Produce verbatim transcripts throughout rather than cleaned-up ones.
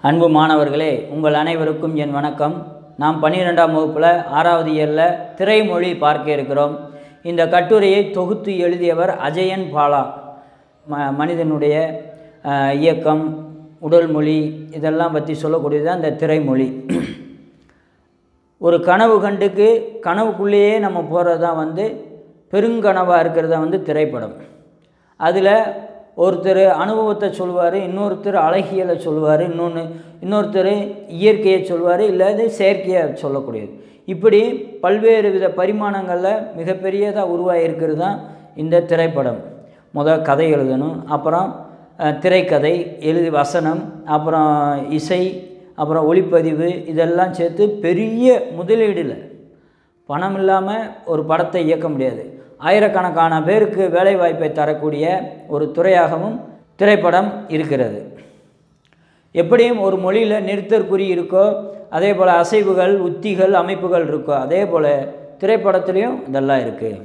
அன்பு மாணவர்களே, உங்கள் அனைவருக்கும் என் வணக்கம். நாம் பன்னிரெண்டாம் வகுப்பில் ஆறாவது இயரில் திரைமொழி பார்க்க இருக்கிறோம். இந்த கட்டுரையை தொகுத்து எழுதியவர் அஜயன் பாலா. ம மனிதனுடைய இயக்கம், உடல் மொழி இதெல்லாம் பற்றி சொல்லக்கூடியது தான் இந்த திரைமொழி. ஒரு கனவு கண்டுக்கு கனவுக்குள்ளேயே நம்ம போகிறது தான் வந்து பெருங்கனவாக இருக்கிறது வந்து திரைப்படம். அதில் ஒருத்தர் அனுபவத்தை சொல்லுவார், இன்னொருத்தர் அழகியலை சொல்லுவார், இன்னொன்று இன்னொருத்தர் இயற்கையை சொல்லுவார், இல்லாது செயற்கையாக சொல்லக்கூடியது. இப்படி பல்வேறு வித பரிமாணங்களில் மிகப்பெரியதாக உருவாகி இருக்கிறது தான் இந்த திரைப்படம். முதல் கதை எழுதணும், அப்புறம் திரைக்கதை எழுதி வசனம், அப்புறம் இசை, அப்புறம் ஒளிப்பதிவு, இதெல்லாம் சேர்த்து பெரிய முதலீடில் பணம் இல்லாமல் ஒரு படத்தை இயக்க முடியாது. ஆயிரக்கணக்கான பேருக்கு வேலைவாய்ப்பை தரக்கூடிய ஒரு துறையாகவும் திரைப்படம் இருக்கிறது. எப்படியும் ஒரு மொழியில் நிறுத்தற்குறி இருக்கோ, அதே போல் அசைவுகள், உத்திகள், அமைப்புகள் இருக்கோ, அதே போல் திரைப்படத்துலேயும் இதெல்லாம் இருக்குது.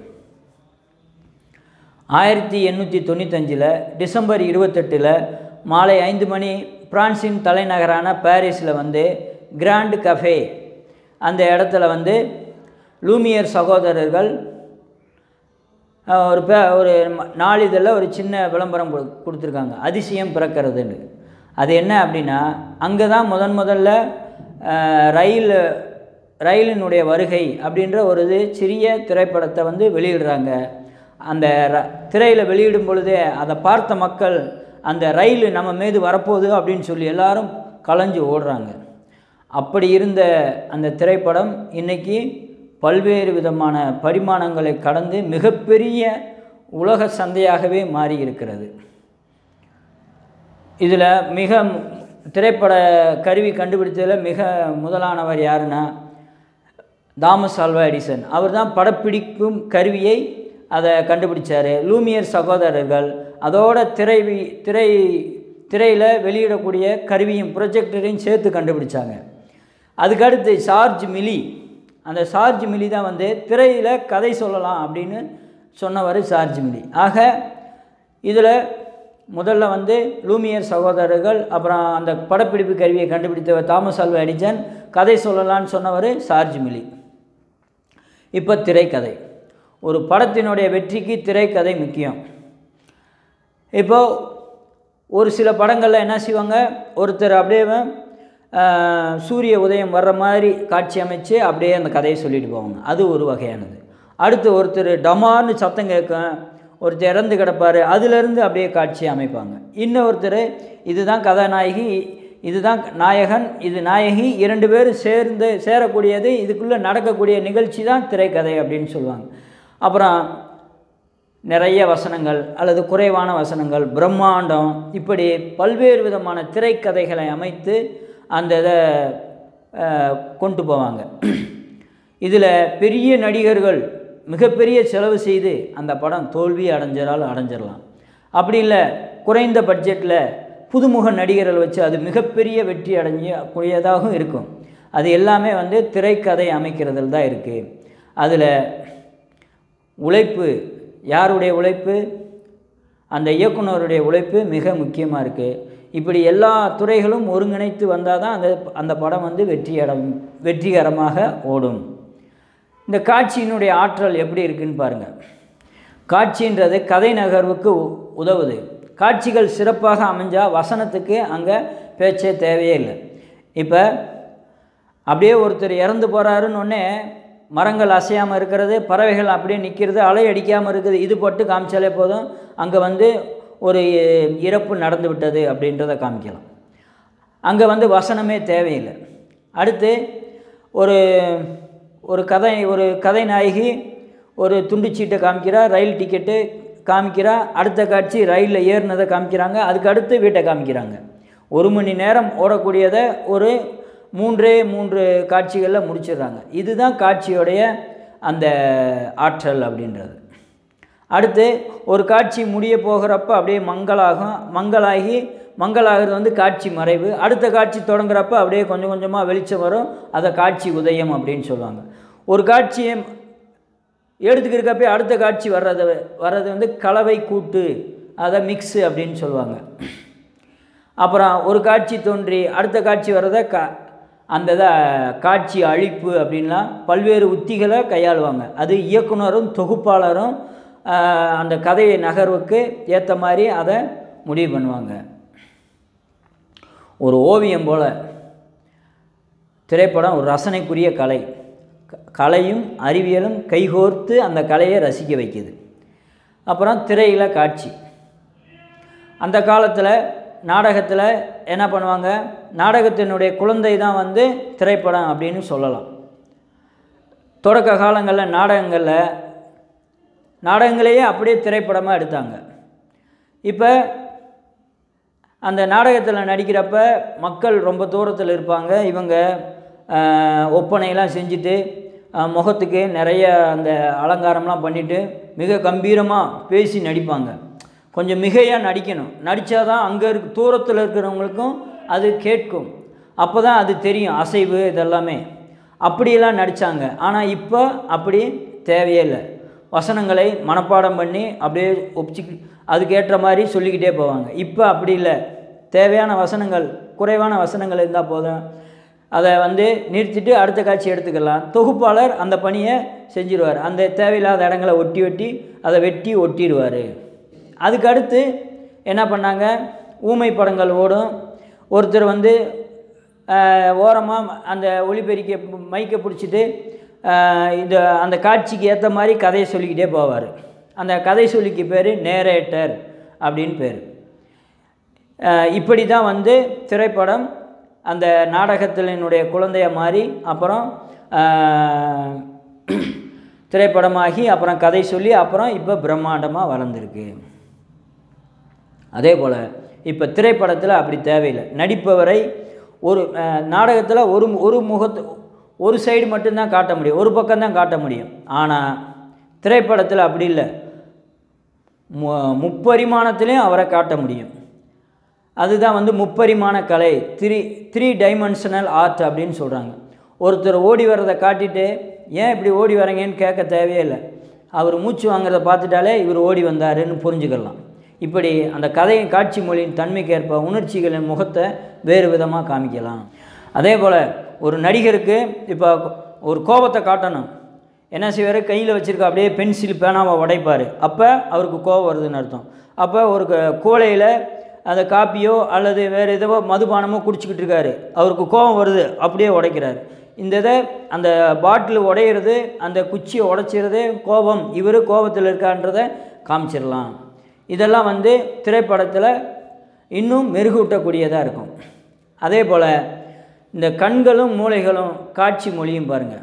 ஆயிரத்தி எண்ணூற்றி தொண்ணூத்தஞ்சில் டிசம்பர் இருபத்தெட்டில் மாலை ஐந்து மணி பிரான்சின் தலைநகரான பாரிஸில் வந்து கிராண்ட் கஃபே அந்த இடத்துல வந்து லூமியர் சகோதரர்கள் ஒரு பே ஒரு நாளிதழில் ஒரு சின்ன விளம்பரம் கொடுத்துருக்காங்க, அதிசயம் பிறக்கிறதுன்னு. அது என்ன அப்படின்னா, அங்கே தான் முதன் முதல்ல ரயில் ரயிலினுடைய வருகை அப்படின்ற ஒரு இது சிறிய திரைப்படத்தை வந்து வெளியிடுறாங்க. அந்த ர திரையில் வெளியிடும் பொழுதே அதை பார்த்த மக்கள் அந்த ரயில் நம்ம மீது வரப்போகுது அப்படின்னு சொல்லி எல்லாரும் கலைஞ்சு ஓடுறாங்க. அப்படி இருந்த அந்த திரைப்படம் இன்றைக்கி பல்வேறு விதமான பரிமாணங்களை கடந்து மிகப்பெரிய உலக சந்தையாகவே மாறி இருக்கிறது. இதில் மிக திரைப்பட கருவி கண்டுபிடித்ததில் மிக முதலானவர் யாருன்னா தாமஸ் ஆல்வா எடிசன். அவர் தான் படப்பிடிக்கும் கருவியை அதை கண்டுபிடிச்சார். லூமியர் சகோதரர்கள் அதோட திரை திரை திரையில் வெளியிடக்கூடிய கருவியும் ப்ரொஜெக்டரையும் சேர்த்து கண்டுபிடிச்சாங்க. அதுக்கடுத்து சார்ஜ் மிலி, அந்த சார்ஜ் மிலி தான் வந்து திரையில் கதை சொல்லலாம் அப்படின்னு சொன்னவர் சார்ஜ் மிலி. ஆக இதில் முதல்ல வந்து லூமியர் சகோதரர்கள், அப்புறம் அந்த படப்பிடிப்பு கருவியை கண்டுபிடித்தவர் தாமஸ் ஆல்வா எடிசன், கதை சொல்லலான்னு சொன்னவர் சார்ஜ் மிலி. இப்போ திரைக்கதை. ஒரு படத்தினுடைய வெற்றிக்கு திரைக்கதை முக்கியம். இப்போது ஒரு சில படங்களில் என்ன செய்வாங்க, ஒருத்தர் அப்படியே சூரிய உதயம் வர்ற மாதிரி காட்சி அமைச்சு அப்படியே அந்த கதையை சொல்லிட்டு போவாங்க, அது ஒரு வகையானது. அடுத்து ஒருத்தர் டமார்னு சத்தம் கேட்கும், ஒருத்தர் இறந்து கிடப்பார், அதிலிருந்து அப்படியே காட்சி அமைப்பாங்க. இன்னொருத்தர் இதுதான் கதாநாயகி, இதுதான் நாயகன், இது நாயகி, இரண்டு பேரும் சேர்ந்து சேரக்கூடியது, இதுக்குள்ளே நடக்கக்கூடிய நிகழ்ச்சி தான் திரைக்கதை அப்படின்னு சொல்லுவாங்க. அப்புறம் நிறைய வசனங்கள் அல்லது குறைவான வசனங்கள், பிரம்மாண்டம், இப்படி பல்வேறு விதமான திரைக்கதைகளை அமைத்து அந்த இதை கொண்டு போவாங்க. இதில் பெரிய நடிகர்கள் மிகப்பெரிய செலவு செய்து அந்த படம் தோல்வி அடைஞ்சால் அடைஞ்சிடலாம். அப்படி இல்லை, குறைந்த பட்ஜெட்டில் புதுமுக நடிகர்கள் வச்சு அது மிகப்பெரிய வெற்றி அடைஞ்சக்கூடியதாகவும் இருக்கும். அது எல்லாமே வந்து திரைக்கதை அமைக்கிறதில் தான் இருக்குது. அதில் உழைப்பு, யாருடைய உழைப்பு? அந்த இயக்குனருடைய உழைப்பு மிக முக்கியமாக இருக்குது. இப்படி எல்லா துறைகளும் ஒருங்கிணைத்து வந்தால் தான் அந்த அந்த படம் வந்து வெற்றியடம் வெற்றிகரமாக ஓடும். இந்த காட்சியினுடைய ஆற்றல் எப்படி இருக்குதுன்னு பாருங்கள். காட்சின்றது கதை நகர்வுக்கு உதவுது. காட்சிகள் சிறப்பாக அமைஞ்சால் வசனத்துக்கு அங்கே பேச்சே தேவையே இல்லை. இப்போ அப்படியே ஒருத்தர் இறந்து போகிறாருன்னு ஒன்னே மரங்கள் அசையாமல் இருக்கிறது, பறவைகள் அப்படியே நிற்கிறது, அலை அடிக்காமல் இருக்குது, இது பட்டு காமிச்சாலே போதும், அங்கே வந்து ஒரு இறப்பு நடந்து விட்டது அப்படின்றத காமிக்கலாம். அங்கே வந்து வசனமே தேவையில்லை. அடுத்து ஒரு ஒரு கதை ஒரு கதை நாயகி ஒரு துண்டுச்சீட்டை காமிக்கிறா, ரயில் டிக்கெட்டு காமிக்கிறா, அடுத்த காட்சி ரயிலில் ஏறினதை காமிக்கிறாங்க, அதுக்கு அடுத்து வீட்டை காமிக்கிறாங்க. ஒரு மணி நேரம் ஓடக்கூடியதை ஒரு மூன்றே மூன்று காட்சிகளில் முடிச்சிடுறாங்க. இதுதான் காட்சியோடைய அந்த ஆற்றல் அப்படின்றது. அடுத்து ஒரு காட்சி முடிய போகிறப்ப அப்படியே மங்களாகும், மங்களாகி மங்களாகிறது வந்து காட்சி மறைவு. அடுத்த காட்சி தொடங்குறப்ப அப்படியே கொஞ்சம் கொஞ்சமாக வெளிச்சம் வரும், அதை காட்சி உதயம் அப்படின்னு சொல்லுவாங்க. ஒரு காட்சியை எடுத்துக்கிறக்கப்ப அடுத்த காட்சி வர்றது வர்றது வந்து கலவை கூட்டு, அதை மிக்ஸு அப்படின்னு சொல்லுவாங்க. அப்புறம் ஒரு காட்சி தோன்றி அடுத்த காட்சி வர்றதை கா அந்த இதை காட்சி அழிப்பு அப்படின்லாம் பல்வேறு உத்திகளை கையாளுவாங்க. அது இயக்குனரும் தொகுப்பாளரும் அந்த கதையை நகர்வுக்கு ஏற்ற மாதிரி அதை முடிவு பண்ணுவாங்க. ஒரு ஓவியம் போல் திரைப்படம் ஒரு ரசனைக்குரிய கலை. கலையும் அறிவியலும் கைகோர்த்து அந்த கலையை ரசிக்க வைக்குது. அப்புறம் திரையில் காட்சி. அந்த காலத்தில் நாடகத்தில் என்ன பண்ணுவாங்க, நாடகத்தினுடைய குழந்தை தான் வந்து திரைப்படம் அப்படின்னு சொல்லலாம். தொடக்க காலங்களில் நாடகங்களில் நாடகங்களையே அப்படியே திரைப்படமாக எடுத்தாங்க. இப்போ அந்த நாடகத்தில் நடிக்கிறப்ப மக்கள் ரொம்ப தூரத்தில் இருப்பாங்க. இவங்க ஒப்பனையெல்லாம் செஞ்சுட்டு முகத்துக்கு நிறைய அந்த அலங்காரம்லாம் பண்ணிவிட்டு மிக கம்பீரமாக பேசி நடிப்பாங்க. கொஞ்சம் மிகையாக நடிக்கணும். நடித்தா தான் அங்கே இருக்க தூரத்தில் இருக்கிறவங்களுக்கும் அது கேட்கும். அப்போ தான் அது தெரியும், அசைவு இதெல்லாமே. அப்படியெல்லாம் நடித்தாங்க. ஆனால் இப்போ அப்படி தேவையே இல்லை. வசனங்களை மனப்பாடம் பண்ணி அப்படியே ஒப்பிச்சு அதுக்கேற்ற மாதிரி சொல்லிக்கிட்டே போவாங்க. இப்போ அப்படி இல்லை. தேவையான வசனங்கள், குறைவான வசனங்கள் இருந்தால் போதும், அதை வந்து நிறுத்திட்டு அடுத்த காட்சி எடுத்துக்கலாம். தொகுப்பாளர் அந்த பணியை செஞ்சிடுவார். அந்த தேவையில்லாத இடங்களை ஒட்டி ஒட்டி அதை வெட்டி ஒட்டிடுவார். அதுக்கடுத்து என்ன பண்ணாங்க, ஊமை படங்கள் ஓடும். ஒருத்தர் வந்து ஓரமாக அந்த ஒளிபெருக்கிய மைக்கை பிடிச்சிட்டு இந்த அந்த காட்சிக்கு ஏற்ற மாதிரி கதையை சொல்லிக்கிட்டே போவார். அந்த கதை சொல்லிக்கு பேர் நேரேட்டர் அப்படின்னு பேர். இப்படி தான் வந்து திரைப்படம் அந்த நாடகத்தினுடைய குழந்தைய மாறி அப்புறம் திரைப்படமாகி அப்புறம் கதை சொல்லி அப்புறம் இப்போ பிரம்மாண்டமாக வளர்ந்துருக்கு. அதே போல் இப்போ திரைப்படத்தில் அப்படி தேவையில்லை. நடிப்பவரை ஒரு நாடகத்தில் ஒரு ஒரு முகத்து ஒரு சைடு மட்டும்தான் காட்ட முடியும், ஒரு பக்கம்தான் காட்ட முடியும். ஆனால் திரைப்படத்தில் அப்படி இல்லை, மு முப்பரிமாணத்துலேயும் அவரை காட்ட முடியும். அதுதான் வந்து முப்பரிமாண கலை, த்ரீ த்ரீ டைமென்ஷனல் ஆர்ட் அப்படின்னு சொல்கிறாங்க. ஒருத்தர் ஓடி வர்றதை காட்டிட்டு ஏன் இப்படி ஓடி வரீங்கன்னு கேட்க தேவையே இல்லை. அவர் மூச்சு வாங்குறதை பார்த்துட்டாலே இவர் ஓடி வந்தாருன்னு புரிஞ்சுக்கலாம். இப்படி அந்த கதையின் காட்சி மொழியின் தன்மைக்கேற்ப உணர்ச்சிகளின் முகத்தை வேறு விதமாக காமிக்கலாம். அதே போல் ஒரு நடிகருக்கு இப்போ ஒரு கோபத்தை காட்டணும், என்ன செய்வார், கையில் வச்சுருக்க அப்படியே பென்சில் பேனாவை உடைப்பார். அப்போ அவருக்கு கோபம் வருதுன்னு அர்த்தம். அப்போ ஒரு கோலையில் அந்த காப்பியோ அல்லது வேறு ஏதோ மதுபானமோ குடிச்சிக்கிட்டு இருக்காரு, அவருக்கு கோபம் வருது, அப்படியே உடைக்கிறார். இந்த இதை அந்த பாட்டில் உடையிறது, அந்த குச்சியை உடைச்சிறது கோபம், இவர் கோபத்தில் இருக்கான்றதை காமிச்சிடலாம். இதெல்லாம் வந்து திரைப்படத்தில் இன்னும் மெருகூட்டக்கூடியதாக இருக்கும். அதே போல் இந்த கண்களும் மூளைகளும் காட்சி மொழியும் பாருங்கள்.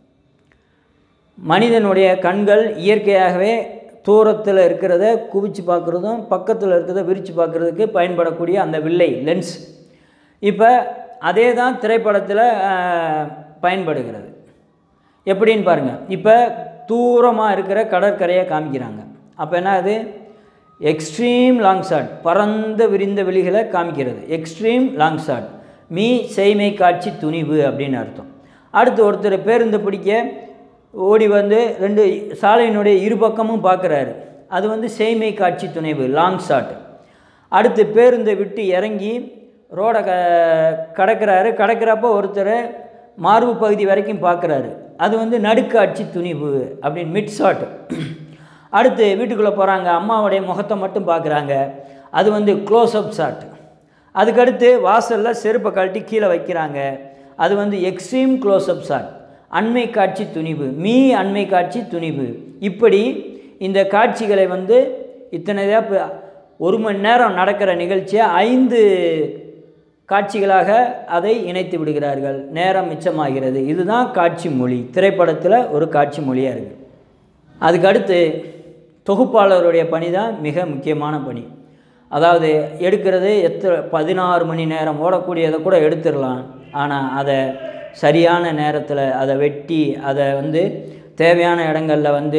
மனிதனுடைய கண்கள் இயற்கையாகவே தூரத்தில் இருக்கிறத குவிச்சு பார்க்குறதும் பக்கத்தில் இருக்கிறத விரித்து பார்க்குறதுக்கு பயன்படக்கூடிய அந்த வில்லை லென்ஸ், இப்போ அதே தான் திரைப்படத்தில் பயன்படுகிறது. எப்படின்னு பாருங்கள். இப்போ தூரமாக இருக்கிற கடற்கரையை காமிக்கிறாங்க. அப்போ என்ன, அது எக்ஸ்ட்ரீம் லாங் ஷாட், பரந்த விரிந்த வெளிகளை காமிக்கிறது. எக்ஸ்ட்ரீம் லாங் ஷாட், மீ செய்மை காட்சி துணிவு அப்படின்னு அர்த்தம். அடுத்து ஒருத்தர் பேருந்து பிடிக்க ஓடி வந்து ரெண்டு சாலையினுடைய இரு பக்கமும் பார்க்குறாரு, அது வந்து செய்மை காட்சி துணிவு லாங் ஷாட். அடுத்து பேருந்தை விட்டு இறங்கி ரோடை க கடக்கிறாரு, கடக்கிறப்போ ஒருத்தர் மார்பு பகுதி வரைக்கும் பார்க்குறாரு, அது வந்து நடுக்காட்சி துணிவு அப்படின்னு மிட் ஷாட். அடுத்து வீட்டுக்குள்ளே போகிறாங்க, அம்மாவுடைய முகத்தை மட்டும் பார்க்குறாங்க, அது வந்து க்ளோஸ்அப் ஷாட். அதுக்கடுத்து வாசலில் செருப்பை கழட்டி கீழே வைக்கிறாங்க, அது வந்து எக்ஸ்ட்ரீம் க்ளோஸ்அப் ஷாட், அண்மை காட்சி துணிவு, மீ அண்மை காட்சி துணிவு. இப்படி இந்த காட்சிகளை வந்து இத்தனைதாக ஒரு மணி நேரம் நடக்கிற நிகழ்ச்சியை ஐந்து காட்சிகளாக அதை இணைத்து விடுகிறார்கள், நேரம் மிச்சமாகிறது. இதுதான் காட்சி மொழி, திரைப்படத்தில் ஒரு காட்சி மொழியாக இருக்குது. அதுக்கடுத்து தொகுப்பாளருடைய பணி தான் மிக முக்கியமான பணி. அதாவது எடுக்கிறது எத்தனை பதினாறு மணி நேரம் ஓடக்கூடியதை கூட எடுத்துடலாம், ஆனால் அதை சரியான நேரத்தில் அதை வெட்டி அதை வந்து தேவையான இடங்களில் வந்து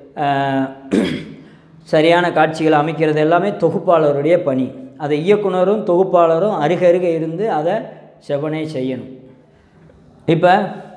சரியான காட்சிகளை அமைக்கிறது எல்லாமே தொகுப்பாளருடைய பணி. அதை இயக்குனரும் தொகுப்பாளரும் அருகருகே இருந்து அதை செவனே செய்யணும். இப்போ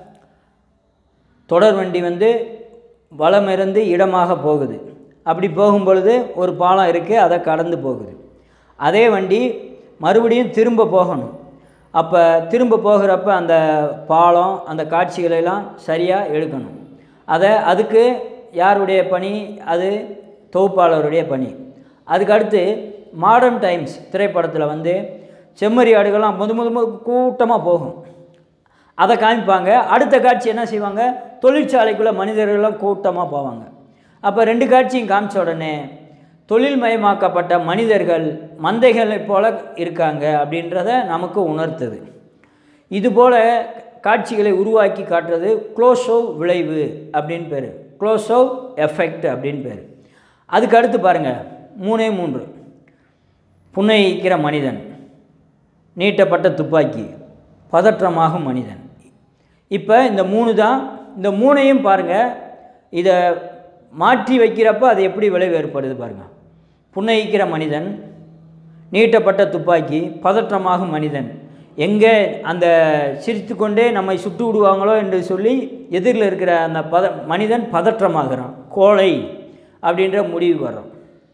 தொடர் வண்டி வந்து வலமிருந்து இடமாக போகுது. அப்படி போகும் பொழுது ஒரு பாலம் இருக்குது, அதை கடந்து போகுது. அதே வண்டி மறுபடியும் திரும்ப போகணும். அப்போ திரும்ப போகிறப்ப அந்த பாலம் அந்த காட்சிகளெல்லாம் சரியாக எடுக்கணும். அதை அதுக்கு யாருடைய பணி? அது தொகுப்பாளருடைய பணி. அதுக்கடுத்து மாடர்ன் டைம்ஸ் திரைப்படத்தில் வந்து செம்மறி ஆடுகள்லாம் முது முது முது கூட்டமாக போகும், அதை காமிப்பாங்க. அடுத்த காட்சி என்ன செய்வாங்க? தொழிற்சாலைக்குள்ளே மனிதர்கள்லாம் கூட்டமாக போவாங்க. அப்போ ரெண்டு காட்சியும் காமிச்ச உடனே தொழில்மயமாக்கப்பட்ட மனிதர்கள் மந்தைகளை போல இருக்காங்க அப்படின்றத நமக்கு உணர்த்துது. இதுபோல் காட்சிகளை உருவாக்கி காட்டுறது க்ளோஸோவ் விளைவு அப்படின்னு பேர், க்ளோஸோவ் எஃபெக்ட் அப்படின்னு பேர். அதுக்கு அடுத்து பாருங்கள், மூணே மூன்று. புன்னகிக்கிற மனிதன், நீட்டப்பட்ட துப்பாக்கி, பதற்றமாகும் மனிதன். இப்போ இந்த மூணு தான். இந்த மூணையும் பாருங்கள், இதை மாற்றி வைக்கிறப்ப அது எப்படி விளைவு ஏற்படுது பாருங்கள். புன்னகிக்கிற மனிதன், நீட்டப்பட்ட துப்பாக்கி, பதற்றமாகும் மனிதன். எங்கே அந்த சிரித்து கொண்டே நம்மை சுட்டு விடுவாங்களோ என்று சொல்லி எதிரில் இருக்கிற அந்த பத மனிதன் பதற்றமாகிறான், கோழை அப்படின்ற முடிவுக்கு வர்றோம்.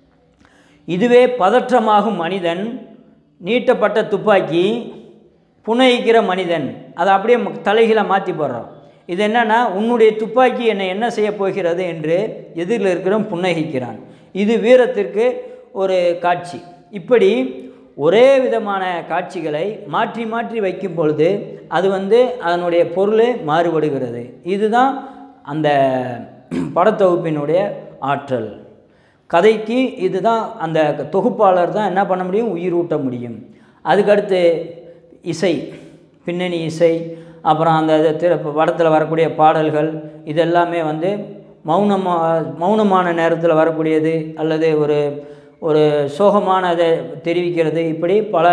இதுவே பதற்றமாகும் மனிதன், நீட்டப்பட்ட துப்பாக்கி, புன்னகிக்கிற மனிதன், அதை அப்படியே தலைகீழ மாற்றி போடுறோம். இது என்னென்னா, உன்னுடைய துப்பாக்கி என்னை என்ன செய்ய போகிறது என்று எதிரில் இருக்கிறவன் புன்னகிக்கிறான். இது வீரத்திற்கு ஒரு காட்சி. இப்படி ஒரே விதமான காட்சிகளை மாற்றி மாற்றி வைக்கும் பொழுது அது வந்து அதனுடைய பொருளே மாறுபடுகிறது. இதுதான் அந்த படத்தொகுப்பினுடைய ஆற்றல். கதைக்கு இதுதான் அந்த தொகுப்பாளர் தான் என்ன பண்ண முடியும்? உயிரூட்ட முடியும். அதுக்கடுத்து இசை, பின்னணி இசை, அப்புறம் அந்த திரை படத்தில் வரக்கூடிய பாடல்கள், இதெல்லாமே வந்து மௌனமாக மௌனமான நேரத்தில் வரக்கூடியது, அல்லது ஒரு ஒரு சோகமானதை தெரிவிக்கிறது, இப்படி பல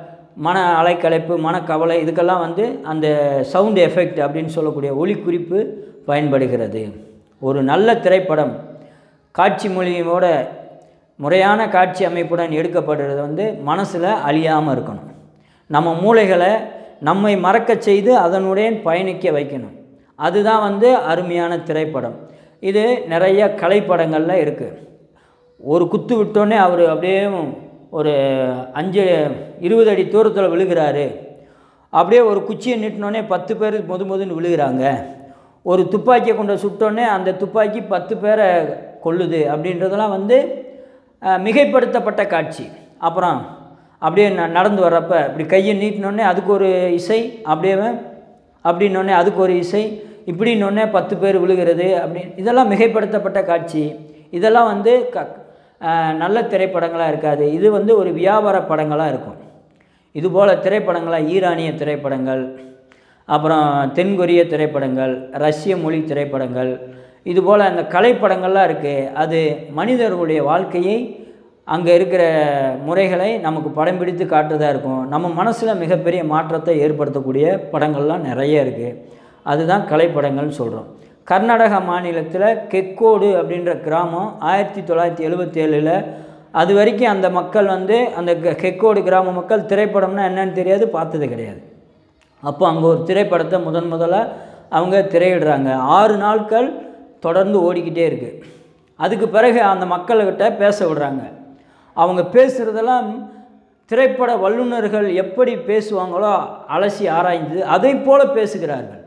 மன அலைக்கலைப்பு, மனக்கவலை, இதுக்கெல்லாம் வந்து அந்த சவுண்ட் எஃபெக்ட் அப்படின்னு சொல்லக்கூடிய ஒலிக்குறிப்பு பயன்படுகிறது. ஒரு நல்ல திரைப்படம் காட்சி மொழியோட முறையான காட்சி அமைப்புடன் எடுக்கப்படுறது வந்து மனசில் அழியாமல் இருக்கணும். நம்ம மூளைகளை நம்மை மறக்க செய்து அதனுடைய பயணிக்க வைக்கணும். அதுதான் வந்து அருமையான திரைப்படம். இது நிறைய கலைப்படங்களில் இருக்குது. ஒரு குத்து விட்டோன்னே அவர் அப்படியே ஒரு அஞ்சு இருபது அடி தூரத்தில் விழுகிறாரு, அப்படியே ஒரு குச்சியை நீட்டினோடனே பத்து பேர் முது முதுன்னு விழுகிறாங்க, ஒரு துப்பாக்கியை கொண்டு சுட்டோன்னே அந்த துப்பாக்கி பத்து பேரை கொல்லுது அப்படின்றதெல்லாம் வந்து மிகைப்படுத்தப்பட்ட காட்சி. அப்புறம் அப்படியே ந நடந்து வர்றப்ப இப்படி கையை நீட்டினோடனே அதுக்கு ஒரு இசை, அப்படியே அப்படின்னோடனே அதுக்கு ஒரு இசை, இப்படின்னொன்னே பத்து பேர் விழுகிறது அப்படி, இதெல்லாம் மிகைப்படுத்தப்பட்ட காட்சி. இதெல்லாம் வந்து க நல்ல திரைப்படங்களாக இருக்காது. இது வந்து ஒரு வியாபார படங்களாக இருக்கும். இதுபோல் திரைப்படங்களாக ஈரானிய திரைப்படங்கள், அப்புறம் தென்கொரிய திரைப்படங்கள், ரஷ்ய மொழி திரைப்படங்கள், இதுபோல் அந்த கலைப்படங்கள்லாம் இருக்குது. அது மனிதர்களுடைய வாழ்க்கையை, அங்கே இருக்கிற முறைகளை நமக்கு படம் பிடித்து காட்டுறதா இருக்கும். நம்ம மனசில் மிகப்பெரிய மாற்றத்தை ஏற்படுத்தக்கூடிய படங்கள்லாம் நிறைய இருக்குது. அதுதான் கலைப்படங்கள்னு சொல்கிறோம். கர்நாடக மாநிலத்தில் கெக்கோடு அப்படின்ற கிராமம் ஆயிரத்தி தொள்ளாயிரத்தி எழுபத்தி ஏழில் அது வரைக்கும் அந்த மக்கள் வந்து அந்த கெக்கோடு கிராம மக்கள் திரைப்படம்னா என்னன்னு தெரியாது, பார்த்தது கிடையாது. அப்போ அங்கே ஒரு திரைப்படத்தை முதன் முதலாக அவங்க திரையிடுறாங்க. ஆறு நாட்கள் தொடர்ந்து ஓடிக்கிட்டே இருக்குது. அதுக்கு பிறகு அந்த மக்கள்கிட்ட பேச விடுறாங்க. அவங்க பேசுகிறதெல்லாம் திரைப்பட வல்லுநர்கள் எப்படி பேசுவாங்களோ அலசி ஆராய்ந்து அதை போல் பேசுகிறார்கள்.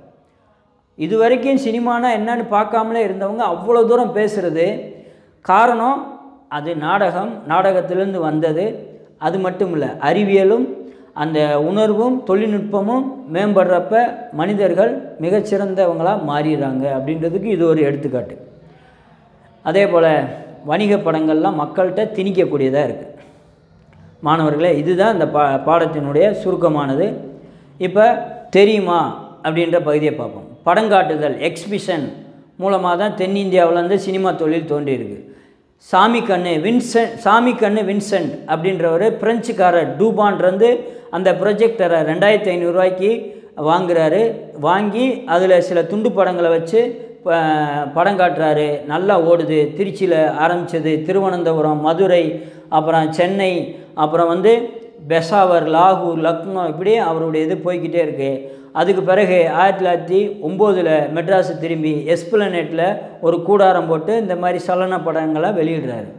இது வரைக்கும் சினிமானா என்னன்னு பார்க்காமலே இருந்தவங்க அவ்வளோ தூரம் பேசுகிறது காரணம் அது நாடகம், நாடகத்திலேருந்து வந்தது. அது மட்டும் இல்லை, அறிவியலும் அந்த உணர்வும் தொழில்நுட்பமும் மேம்படுறப்ப மனிதர்கள் மிகச்சிறந்தவங்களாக மாறிடுறாங்க அப்படின்றதுக்கு இது ஒரு எடுத்துக்காட்டு. அதே போல் வணிக படங்கள்லாம் மக்கள்கிட்ட திணிக்கக்கூடியதாக இருக்குது. மாணவர்களே, இதுதான் இந்த பா பாடத்தினுடைய சுருக்கமானது. இப்போ தெரியுமா அப்படின்ற பகுதியை பார்ப்போம். படங்காட்டுதல், எக்ஸிபிஷன் மூலமாக தான் தென்னிந்தியாவிலேருந்து சினிமா தொழில் தோன்றியிருக்கு. சாமி கண்ணு வின்சென்ட் சாமி கண்ணு வின்சென்ட் அப்படின்றவர் பிரெஞ்சுக்காரர் டூபான்லேருந்து அந்த ப்ரொஜெக்டரை ரெண்டாயிரத்தி ஐநூறுரூவாய்க்கு வாங்குகிறாரு. வாங்கி அதில் சில துண்டு படங்களை வச்சு படம் காட்டுறாரு. நல்லா ஓடுது. திருச்சியில் ஆரம்பித்தது, திருவனந்தபுரம், மதுரை, அப்புறம் சென்னை, அப்புறம் வந்து பெஷாவர், லாகூர், லக்னோ, இப்படியே அவருடைய இது போய்கிட்டே இருக்குது. அதுக்கு பிறகு ஆயிரத்தி தொள்ளாயிரத்தி ஒம்போதில் மெட்ராஸு திரும்பி எஸ்பிளனேட்டில் ஒரு கூடாரம் போட்டு இந்த மாதிரி சலன படங்களை வெளியிடுறாரு.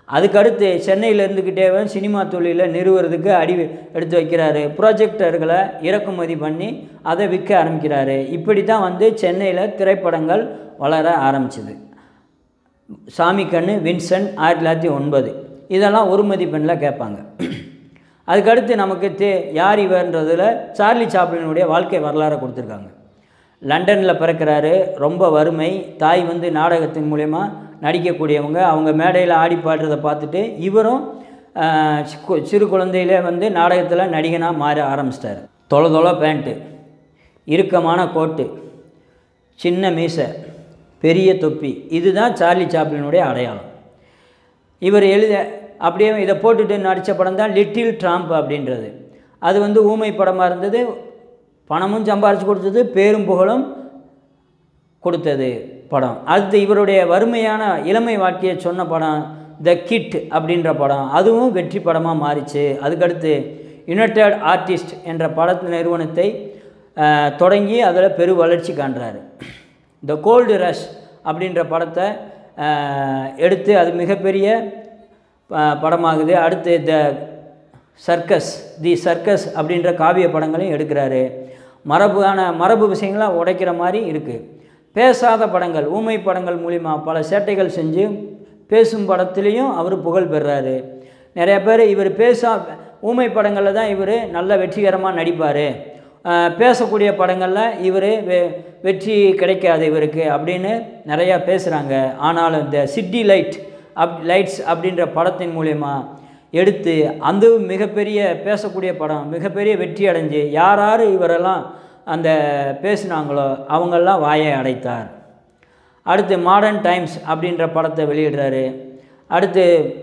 அதுக்கடுத்து சென்னையில் இருந்துக்கிட்டே சினிமா தொழிலில் நிறுவுறதுக்கு அடி எடுத்து வைக்கிறாரு. ப்ராஜெக்டர்களை இறக்குமதி பண்ணி அதை விற்க ஆரம்பிக்கிறாரு. இப்படி தான் வந்து சென்னையில் திரைப்படங்கள் வளர ஆரம்பிச்சிது. சாமிக்கண்ணு, வின்சென்ட், ஆயிரத்தி தொள்ளாயிரத்தி ஒன்பது இதெல்லாம் ஒரு மதிப்பெண்ணில் கேட்பாங்க. அதுக்கடுத்து நமக்கு தே யார் இவர்ன்றதில் சார்லி சாப்ளினுடைய வாழ்க்கை வரலாறை கொடுத்துருக்காங்க. லண்டனில் பிறக்கிறாரு. ரொம்ப வறுமை. தாய் வந்து நாடகத்தின் மூலயமா நடிக்கக்கூடியவங்க. அவங்க மேடையில் ஆடி பாடுறதை பார்த்துட்டு இவரும் சிறு குழந்தையிலே வந்து நாடகத்தில் நடிகனாக மாற ஆரம்பிச்சிட்டார். தொலை தொலை பேண்ட்டு, இறுக்கமான கோட்டு, சின்ன மீசை, பெரிய தொப்பி, இதுதான் சார்லி சாப்ளினுடைய அடையாளம். இவர் எழுத அப்படியே இதை போட்டுட்டு நடித்த படம் தான் லிட்டில் ட்ராம்ப் அப்படின்றது. அது வந்து ஊமை படமாக இருந்தது. பணமும் சம்பாரித்து கொடுத்தது, பேரும் புகழும் கொடுத்தது படம். அடுத்து இவருடைய வறுமையான இளமை வாழ்க்கையை சொன்ன படம் த கிட் அப்படின்ற படம். அதுவும் வெற்றி படமாக மாறிச்சு. அதுக்கடுத்து யுனைடெட் ஆர்டிஸ்ட் என்ற பட நிறுவனத்தை தொடங்கி அதில் பெரு வளர்ச்சி காண்றாரு. த கோல்டு ரஷ் அப்படின்ற படத்தை எடுத்து அது மிகப்பெரிய படமாகுது. அடுத்து த சர்க்கஸ் தி சர்க்கஸ் அப்படின்ற காவிய படங்களையும் எடுக்கிறாரு. மரபான மரபு விஷயங்களாக உடைக்கிற மாதிரி இருக்குது. பேசாத படங்கள், ஊமை படங்கள் மூலிமா பல சேட்டைகள் செஞ்சு பேசும் படத்துலேயும் அவர் புகழ் பெறுறாரு. நிறைய பேர் இவர் பேசா ஊமை படங்களில் தான் இவர் நல்ல வெற்றிகரமாக நடிப்பார், பேசக்கூடிய படங்களில் இவர் வெ வெற்றி கிடைக்காது இவருக்கு அப்படின்னு நிறையா பேசுகிறாங்க. ஆனாலும் இந்த சிட்டி லைட் அப் லைட்ஸ் அப்படின்ற படத்தின் மூலயமா எடுத்து அந்த மிகப்பெரிய பேசக்கூடிய படம் மிகப்பெரிய வெற்றி அடைஞ்சு யார் யார் இவரெல்லாம் அந்த பேசினாங்களோ அவங்கெல்லாம் வாயை அடைத்தார். அடுத்து மாடர்ன் டைம்ஸ் அப்படின்ற படத்தை வெளியிடுறாரு. அடுத்து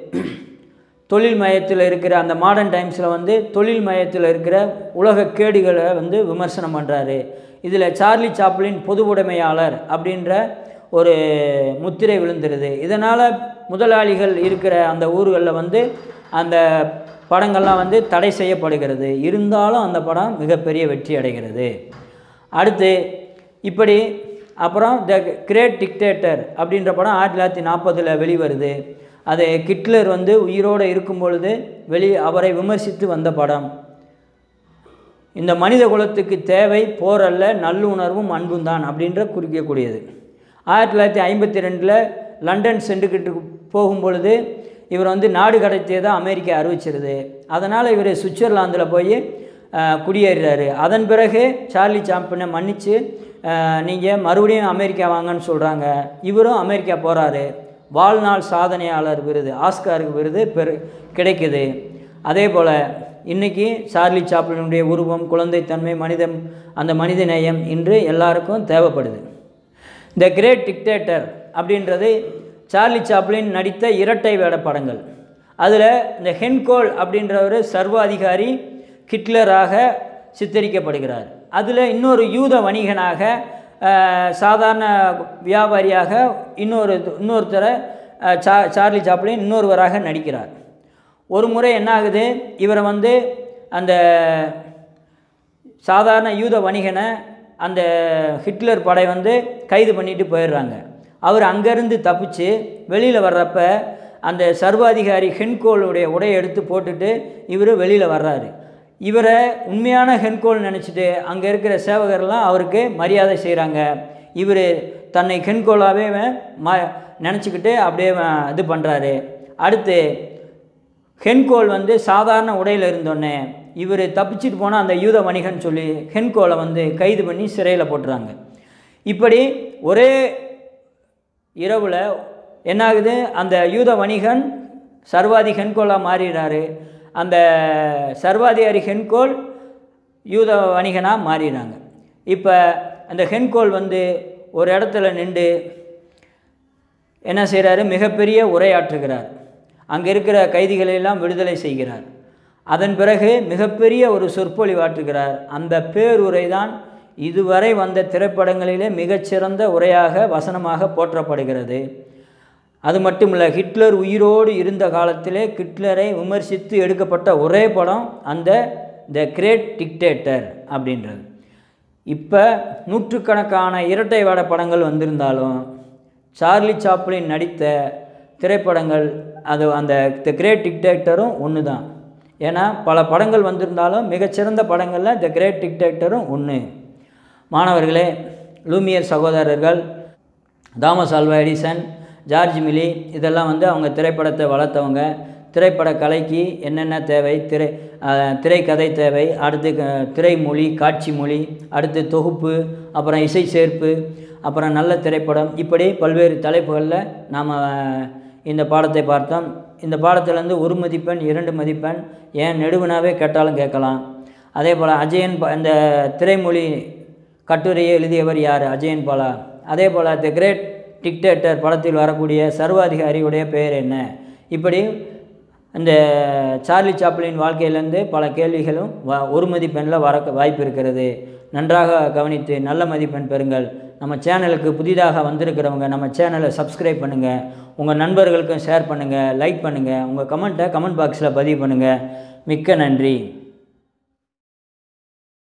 தொழில் மையத்தில் இருக்கிற அந்த மாடர்ன் டைம்ஸில் வந்து தொழில் மையத்தில் இருக்கிற உலக கேடுகளை வந்து விமர்சனம் பண்ணுறாரு. இதில் சார்லி சாப்ளின் பொது உடைமையாளர் அப்படின்ற ஒரு முத்திரை விழுந்துருது. இதனால் முதலாளிகள் இருக்கிற அந்த ஊர்களில் வந்து அந்த படங்கள்லாம் வந்து தடை செய்யப்படுகிறது. இருந்தாலும் அந்த படம் மிகப்பெரிய வெற்றி அடைகிறது. அடுத்து இப்படி அப்புறம் த கிரேட் டிக்டேட்டர் அப்படின்ற படம் ஆயிரத்தி தொள்ளாயிரத்தி நாற்பதில் வெளிவருது. அது ஹிட்லர் வந்து உயிரோடு இருக்கும் பொழுது வெளி அவரை விமர்சித்து வந்த படம். இந்த மனித குலத்துக்கு தேவை போர் அல்ல, நல்லுணர்வும் அன்பும் தான் அப்படின்ற குறிக்கக்கூடியது. ஆயிரத்தி தொள்ளாயிரத்தி ஐம்பத்தி ரெண்டில் லண்டன் சென்றுக்கிட்டு போகும்பொழுது இவர் வந்து நாடு கடத்தியதாக அமெரிக்கா அறிவிச்சிருது. அதனால் இவர் சுவிட்சர்லாந்தில் போய் குடியேறாரு. அதன் பிறகு சார்லி சாப்ளினை மன்னித்து நீங்கள் மறுபடியும் அமெரிக்கா வாங்கன்னு சொல்கிறாங்க. இவரும் அமெரிக்கா போகிறாரு. வாழ்நாள் சாதனையாளர் விருது, ஆஸ்காருக்கு விருது பெரு கிடைக்குது. அதே போல் இன்றைக்கி சார்லி சாப்ளினுடைய உருவம், குழந்தைத்தன்மை, மனிதம், அந்த மனித நேயம் இன்று எல்லாருக்கும் தேவைப்படுது. த கிரேட் டிக்டேட்டர் அப்படின்றது சார்லி சாப்ளின் நடித்த இரட்டை வேட படங்கள். அதில் இந்த ஹென்கோல் அப்படின்றவர் சர்வாதிகாரி ஹிட்லராக சித்தரிக்கப்படுகிறார். அதில் இன்னொரு யூத வணிகனாக, சாதாரண வியாபாரியாக இன்னொரு இன்னொருத்தரை சா சார்லி சாப்ளின் இன்னொருவராக நடிக்கிறார். ஒரு முறை என்ன ஆகுது, இவரை வந்து அந்த சாதாரண யூத வணிகனை அந்த ஹிட்லர் படை வந்து கைது பண்ணிட்டு போயிடுறாங்க. அவர் அங்கேருந்து தப்பிச்சு வெளியில் வர்றப்ப அந்த சர்வாதிகாரி ஹென்கோலுடைய உடையை எடுத்து போட்டுட்டு இவர் வெளியில் வர்றாரு. இவரை உண்மையான ஹென்கோல் நினச்சிட்டு அங்கே இருக்கிற சேவகர்லாம் அவருக்கு மரியாதை செய்கிறாங்க. இவர் தன்னை ஹென்கோலாகவே ம நினச்சிக்கிட்டு அப்படியே இது பண்ணுறாரு. அடுத்து ஹென்கோல் வந்து சாதாரண உடையில் இருந்தோடனே இவர் தப்பிச்சுட்டு போனால் அந்த யூத வணிகன் சொல்லி ஹென்கோலை வந்து கைது பண்ணி சிறையில் போட்டுறாங்க. இப்படி ஒரே இரவில் என்னாகுது, அந்த யூத வணிகன் சர்வாதி ஹென்கோலாக மாறிடுறாரு. அந்த சர்வாதிகாரி ஹென்கோல் யூத வணிகனாக மாறிடுறாங்க. இப்போ அந்த ஹென்கோல் வந்து ஒரு இடத்துல நின்று என்ன செய்கிறாரு, மிகப்பெரிய உரையாற்றுகிறார். அங்கே இருக்கிற கைதிகளெல்லாம் விடுதலை செய்கிறார். அதன் பிறகு மிகப்பெரிய ஒரு சொற்பொழிவாற்றுகிறார். அந்த பேருரை தான் இதுவரை வந்த திரைப்படங்களிலே மிகச்சிறந்த உரையாக வசனமாக போற்றப்படுகிறது. அது மட்டும் இல்லை, ஹிட்லர் உயிரோடு இருந்த காலத்திலே ஹிட்லரை விமர்சித்து எடுக்கப்பட்ட ஒரே படம் அந்த த கிரேட் டிக்டேட்டர் அப்படின்றது. இப்போ நூற்றுக்கணக்கான இரட்டை வேட படங்கள் வந்திருந்தாலும் சார்லி சாப்ளின் நடித்த திரைப்படங்கள் அது அந்த த கிரேட் டிக்டேட்டரும் ஒன்று தான். ஏன்னா பல படங்கள் வந்திருந்தாலும் மிகச்சிறந்த படங்களில் த கிரேட் டிக்டேட்டரும் ஒன்று. மாணவர்களே, லூமியர் சகோதரர்கள், Thomas Alva Edison, George Melies இதெல்லாம் வந்து அவங்க திரைப்படத்தை வளர்த்தவங்க. திரைப்பட கலைக்கு என்னென்ன தேவை, திரை திரைக்கதை தேவை, அடுத்து திரைமொழி, காட்சி மொழி, அடுத்து தொகுப்பு, அப்புறம் இசை சேர்ப்பு, அப்புறம் நல்ல திரைப்படம், இப்படி பல்வேறு தலைப்புகளில் நாம் இந்த பாடத்தை பார்த்தோம். இந்த பாடத்திலேருந்து ஒரு மதிப்பெண், இரண்டு மதிப்பெண், ஏன் நெடுவினாவே கேட்டாலும் கேட்கலாம். அதே போல் அஜயன் இந்த திரைமொழி கட்டுரையை எழுதியவர் யார்? அஜயன் பாலா. அதே போல் தி கிரேட் டிக்டேட்டர் படத்தில் வரக்கூடிய சர்வாதிகாரியுடைய பெயர் என்ன? இப்படி இந்த சார்லி சாப்ளின் வாழ்க்கையிலேருந்து பல கேள்விகளும் வ ஒரு மதிப்பெண்ணில் வர வாய்ப்பு இருக்கிறது. நன்றாக கவனித்து நல்ல மதிப்பெண் பெறுங்கள். நம்ம சேனலுக்கு புதிதாக வந்திருக்கிறவங்க நம்ம சேனலை சப்ஸ்கிரைப் பண்ணுங்கள், உங்கள் நண்பர்களுக்கும் ஷேர் பண்ணுங்கள், லைக் பண்ணுங்கள், உங்கள் கமெண்ட்டை கமெண்ட் பாக்ஸில் பதிவு பண்ணுங்கள். மிக்க நன்றி.